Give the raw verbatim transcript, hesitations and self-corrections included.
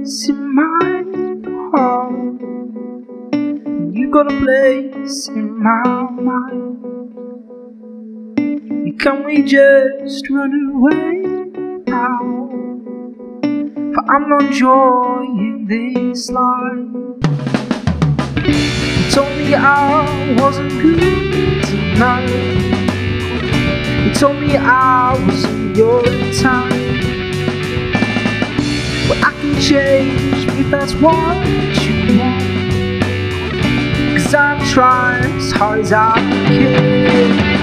place in my heart. You got a place in my mind. Can we just run away now? For I'm not enjoying this life. You told me I wasn't good tonight. You told me I wasn't your time. But I can change if that's what you want, 'cause I'm trying as hard as I can.